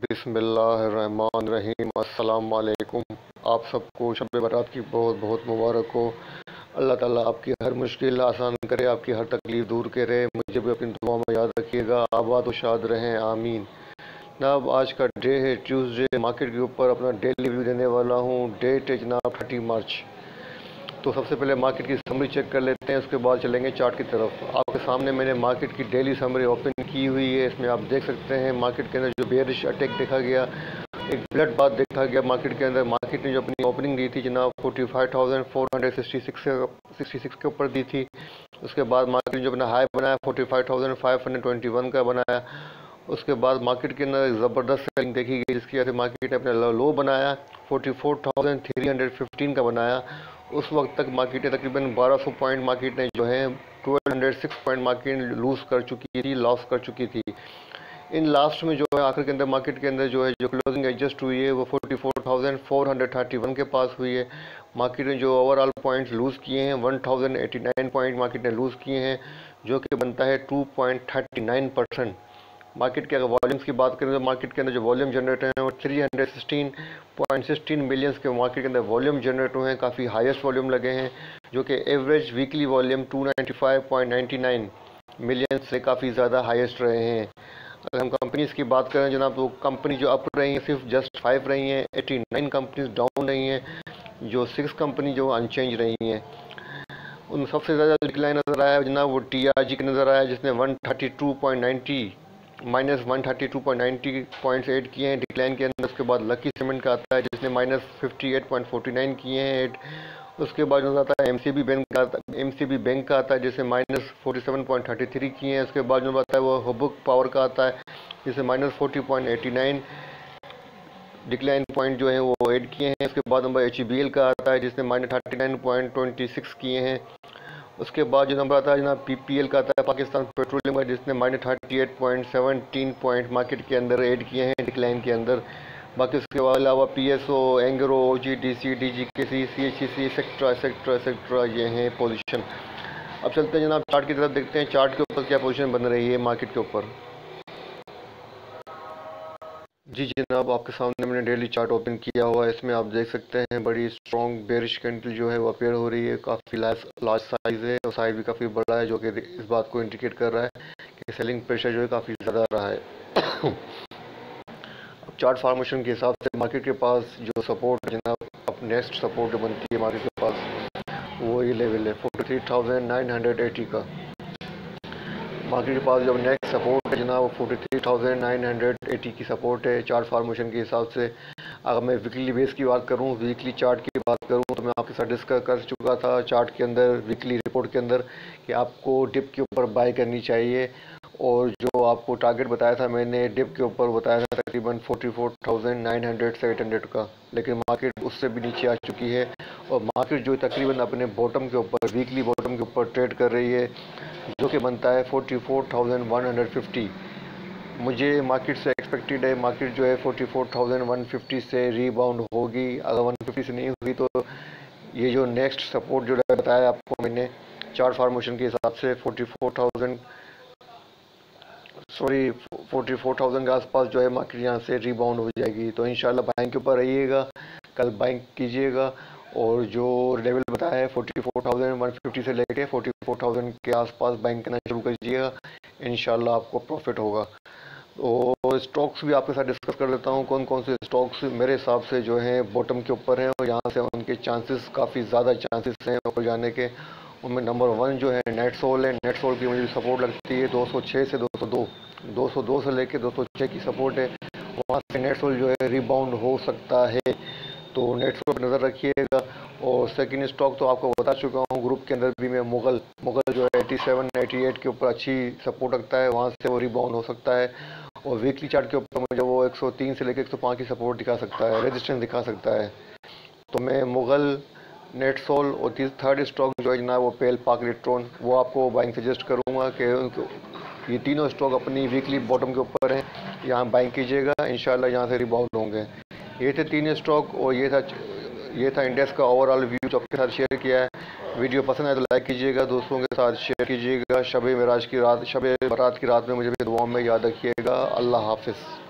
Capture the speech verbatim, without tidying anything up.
बिस्मिल्लाहिर्रहमानिर्रहीम। अस्सलाम वालेकुम। आप सबको शब बारात की बहुत बहुत मुबारक हो। अल्लाह ताला आपकी हर मुश्किल आसान करे, आपकी हर तकलीफ़ दूर करे। मुझे भी अपनी दुआ में याद रखिएगा। आबाद व शाद रहें, आमीन। जनाब आज का डे है ट्यूसडे। मार्केट के ऊपर अपना डेली व्यू देने वाला हूँ। डेट है जनाब थर्टी मार्च। तो सबसे पहले मार्केट की समरी चेक कर लेते हैं, उसके बाद चलेंगे चार्ट की तरफ। आपके सामने मैंने मार्केट की डेली समरी ओपन की हुई है। इसमें आप देख सकते हैं मार्केट के अंदर जो बेयरिश अटैक देखा गया, एक ब्लड बात देखा गया मार्केट के अंदर। मार्केट ने जो अपनी ओपनिंग दी थी जनाब forty five thousand four hundred sixty six sixty six के ऊपर दी थी। उसके बाद मार्केट ने जो अपना हाई बनाया forty five thousand five hundred twenty one का बनाया। उसके बाद मार्केट के अंदर ज़बरदस्त सेलिंग देखी गई, जिसकी वजह से मार्केट ने अपना लो बनाया forty four thousand three hundred fifteen का बनाया। उस वक्त तक मार्केट ने तकरीबन बारह सौ पॉइंट मार्केट ने जो है twelve hundred six point market lose कर चुकी थी, लॉस कर चुकी थी। इन लास्ट में जो है आखिर के अंदर मार्केट के अंदर जो है जो क्लोजिंग एडजस्ट हुई है वो forty four thousand four hundred thirty one के पास हुई है। मार्केट ने जो ओवरऑल पॉइंट्स लूज़ किए हैं one thousand eighty nine point market ने लूज़ किए हैं, जो कि बनता है two point thirty nine percent. Market के अगर वॉल्यूम्स की बात करें तो मार्केट के अंदर जो वॉल्यूम जनरेट हैं वो three hundred sixteen point sixteen millions के मार्केट के अंदर वॉल्यूम जनरेट हुए हैं। काफ़ी हाईएस्ट वॉल्यूम लगे हैं, जो कि average weekly volume two ninety five point ninety nine million से काफ़ी ज़्यादा हाईएस्ट रहे हैं। अगर हम कंपनीज़ की बात करें जनाब तो कंपनी जो अप रही हैं सिर्फ जस्ट फाइव रही हैं, एटी नाइन कंपनीज डाउन रही हैं, जो सिक्स कंपनी जो अनचेंज रही हैं। उन सबसे ज़्यादा डिक्लाइन नज़र आया जनाब वो टी आर जी का नज़र आया, जिसने one thirty two point ninety minus one thirty two point ninety points add किए हैं डिक्लाइन के अंदर। उसके बाद लकी सीमेंट का आता है जिसने minus fifty eight point forty nine किए हैं एड। उसके बाद जो आता है एम सी बी बैंक का एम सी बी बैंक का आता है जिससे minus forty seven point thirty three किए हैं। उसके बाद जो आता है वो हबुक पावर का आता है जिससे minus forty point eighty nine decline point जो है वो ऐड किए हैं। उसके बाद नंबर एच बी एल का आता है जिसने minus thirty nine point twenty six किए हैं। उसके बाद जो नंबर आता है जनाब पी पी एल का आता है पाकिस्तान पेट्रोलियम का, जिसने minus thirty eight point seventeen point market के अंदर ऐड किए हैं डिक्लाइन के अंदर। बाकी उसके अलावा P S O, Engro, O G D C, D G K C, C H C, सेक्ट्रा सेक्ट्रा सेक्ट्रा ये हैं पोजीशन। अब चलते हैं जनाब चार्ट की तरफ, देखते हैं चार्ट के ऊपर क्या पोजीशन बन रही है मार्केट के ऊपर। जी जनाब आपके सामने मैंने डेली चार्ट ओपन किया हुआ है। इसमें आप देख सकते हैं बड़ी स्ट्रॉन्ग बेरिश कैंडल जो है वो अपेयर हो रही है। काफ़ी लार्ज साइज़ है और साइज़ भी काफ़ी बड़ा है, जो कि इस बात को इंडिकेट कर रहा है कि सेलिंग प्रेशर जो है काफ़ी ज़्यादा रहा है। अब चार्ट फॉर्मेशन के हिसाब से मार्केट के पास जो सपोर्ट जनाब अब नेक्स्ट सपोर्ट जो बनती है मार्केट के पास वो ये लेवल है forty three thousand nine hundred eighty का। मार्केट के पास जब नेक्स्ट सपोर्ट है जनाब वो forty three thousand nine hundred eighty की सपोर्ट है चार्ट फार्मेशन के हिसाब से। अगर मैं वीकली बेस की बात करूं, वीकली चार्ट की बात करूं तो मैं आपके साथ डिस्कस कर चुका था चार्ट के अंदर वीकली रिपोर्ट के अंदर कि आपको डिप के ऊपर बाय करनी चाहिए, और जो आपको टारगेट बताया था मैंने डिप के ऊपर बताया था तकरीबन forty four thousand nine hundred से एट हंड्रेड का, लेकिन मार्केट उससे भी नीचे आ चुकी है और मार्केट जो तकरीबन अपने बॉटम के ऊपर वीकली बॉटम के ऊपर ट्रेड कर रही है, जो कि बनता है forty four thousand one hundred fifty. मुझे मार्केट से एक्सपेक्टेड है मार्केट जो है forty four thousand one fifty से रीबाउंड होगी। अगर वन फिफ्टी से नहीं हुई तो ये जो नेक्स्ट सपोर्ट जो बताया आपको मैंने चार्ट फार्मेशन के हिसाब से forty four thousand sorry forty four thousand के आसपास जो है मार्केट यहाँ से रीबाउंड हो जाएगी। तो इंशाल्लाह बाइंग के ऊपर रहिएगा, कल बाइंग कीजिएगा, और जो लेवल बताया है forty four thousand one fifty से लेके फोर्टी फोर थाउजेंड के आसपास बाइंग करना शुरू कीजिएगा, इंशाल्लाह आपको प्रॉफिट होगा। और स्टॉक्स भी आपके साथ डिस्कस कर लेता हूँ कौन कौन से स्टॉक्स मेरे हिसाब से जो हैं बॉटम के ऊपर हैं और यहाँ से उनके चांसेस काफ़ी ज़्यादा चांसेस हैं ऊपर जाने के। उनमें नंबर वन जो है नेटसोल है। नेटसोल की मुझे सपोर्ट लगती है दो सौ छह से दो सौ दो, दो सौ दो से लेके दो सौ छह की सपोर्ट है। वहाँ से नेटसोल जो है रिबाउंड हो सकता है, तो नेटसोल पर नज़र रखिएगा। और सेकंड स्टॉक तो आपको बता चुका हूँ ग्रुप के अंदर भी मैं मुगल मुगल जो है एटी सेवन एटी एट के ऊपर अच्छी सपोर्ट रखता है, वहाँ से वो रिबाउंड हो सकता है। और वीकली चार्ट के ऊपर मुझे वो एक सौ तीन से लेकर एक सौ पाँच की सपोर्ट दिखा सकता है, रेजिस्टेंस दिखा सकता है। तो मैं मुगल, नेटसोल और थर्ड स्टॉक जो है जनाब वो पेल पाक इलेक्ट्रॉन, वो आपको बाइंग सजेस्ट करूँगा कि उनको ये तीनों स्टॉक अपनी वीकली बॉटम के ऊपर हैं, यहाँ बाइंग कीजिएगा, इंशाल्लाह यहाँ से रिबाउंड होंगे। ये थे तीन स्टॉक और ये था ये था इंडेक्स का ओवरऑल व्यू जो आपके साथ शेयर किया है। वीडियो पसंद आए तो लाइक कीजिएगा, दोस्तों के साथ शेयर कीजिएगा। शब मेराज की रात शब बारात की रात में मुझे भी दुआओं में याद रखिएगा। अल्लाह हाफिज़।